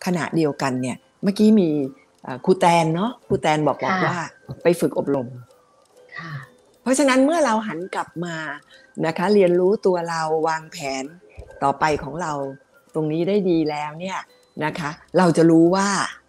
ขณะเดียวกันเนี่ยเมื่อกี้มีครูแตนเนาะครูแตนบอกว่าไปฝึกอบรมเพราะฉะนั้นเมื่อเราหันกลับมานะคะเรียนรู้ตัวเราวางแผนต่อไปของเราตรงนี้ได้ดีแล้วเนี่ยนะคะเราจะรู้ว่า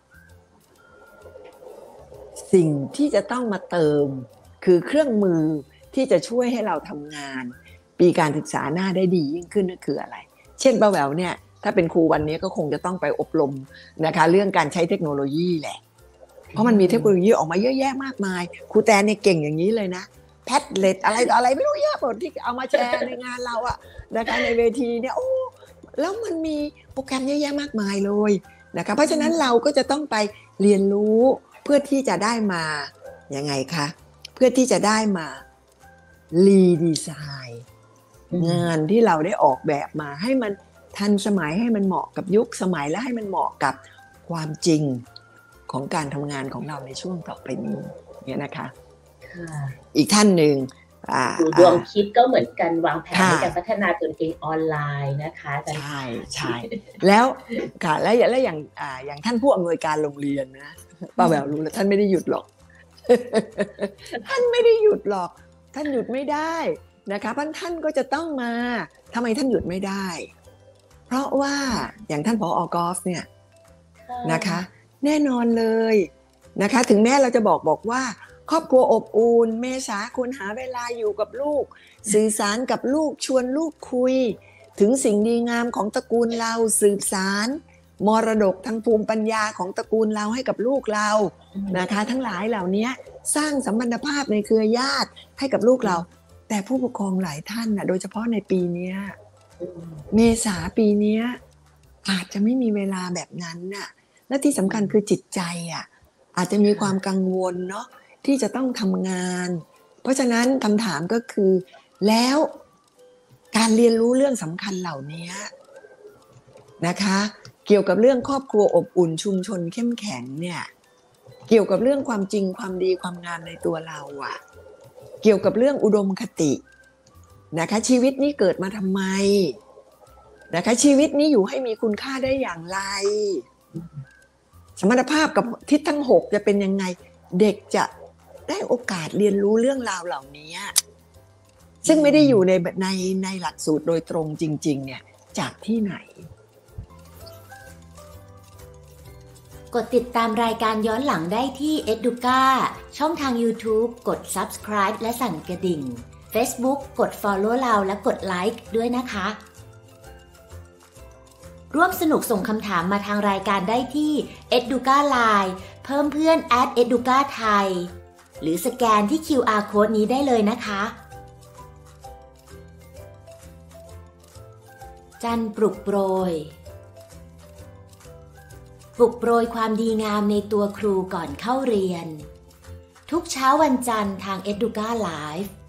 สิ่งที่จะต้องมาเติมคือเครื่องมือที่จะช่วยให้เราทำงานปีการศึกษาหน้าได้ดียิ่งขึ้นนั่นคืออะไรเช่นป้าแหววเนี่ยถ้าเป็นครูวันนี้ก็คงจะต้องไปอบรมนะคะเรื่องการใช้เทคโนโลยีแหละเพราะมันมีเทคโนโลยีออกมาเยอะแยะมากมายครูแตนเนี่ยเก่งอย่างนี้เลยนะแพดเล็ตอะไรต่ออะไรไม่รู้เยอะหมดที่เอามาแชร์ในงานเราอะนะคะในเวทีเนี่ยโอ้แล้วมันมีโปรแกรมเยอะแยะมากมายเลยนะคะเพราะฉะนั้นเราก็จะต้องไปเรียนรู้เพื่อที่จะได้มายังไงคะเพื่อที่จะได้มารีดีไซน์งานที่เราได้ออกแบบมาให้มันทันสมัยให้มันเหมาะกับยุคสมัยและให้มันเหมาะกับความจริงของการทำงานของเราในช่วงต่อไปนี้เนี่ยนะคะอีกท่านหนึ่งดวงคิดก็เหมือนกันวางแผนในการพัฒนาตนเองออนไลน์นะคะใช่ใช่แล้วค่ะและอย่างท่านผู้อำนวยการโรงเรียนนะป้าแหววรู้แล้วท่านไม่ได้หยุดหรอกท่านไม่ได้หยุดหรอกท่านหยุดไม่ได้นะคะท่านก็จะต้องมาทำไมท่านหยุดไม่ได้เพราะว่าอย่างท่านผอ.กอล์ฟเนี่ยนะคะแน่นอนเลยนะคะถึงแม้เราจะบอกว่าครอบครัวอบอุ่นเมษาควรหาเวลาอยู่กับลูกสื่อสารกับลูกชวนลูกคุยถึงสิ่งดีงามของตระกูลเราสืบสารมรดกทางภูมิปัญญาของตระกูลเราให้กับลูกเรานะคะทั้งหลายเหล่านี้สร้างสัมพันธภาพในเครือญาติให้กับลูกเราแต่ผู้ปกครองหลายท่านโดยเฉพาะในปีนี้เมษาปีนี้อาจจะไม่มีเวลาแบบนั้นน่ะและที่สำคัญคือจิตใจอาจจะมีความกังวลเนาะที่จะต้องทำงานเพราะฉะนั้นคำถามก็คือแล้วการเรียนรู้เรื่องสำคัญเหล่านี้นะคะเกี่ยวกับเรื่องครอบครัวอบอุ่นชุมชนเข้มแข็งเนี่ยเกี่ยวกับเรื่องความจริงความดีความงามในตัวเราเกี่ยวกับเรื่องอุดมคตินะคะชีวิตนี้เกิดมาทำไมนะคะชีวิตนี้อยู่ให้มีคุณค่าได้อย่างไรสมรรถภาพกับทิศทั้ง6จะเป็นยังไงเด็กจะได้โอกาสเรียนรู้เรื่องราวเหล่านี้ซึ่งไม่ได้อยู่ในหลักสูตรโดยตรงจริงๆเนี่ยจากที่ไหนกดติดตามรายการย้อนหลังได้ที่ Educa ช่องทาง YouTube กด Subscribe และสั่นกระดิ่ง Facebook กด Follow เราและกดไลค์ด้วยนะคะร่วมสนุกส่งคำถามมาทางรายการได้ที่ Educa Line เพิ่มเพื่อน @Educa Thai หรือสแกนที่ QR Code นี้ได้เลยนะคะจันปลุกโปรยความดีงามในตัวครูก่อนเข้าเรียนทุกเช้าวันจันทร์ทาง Educa Live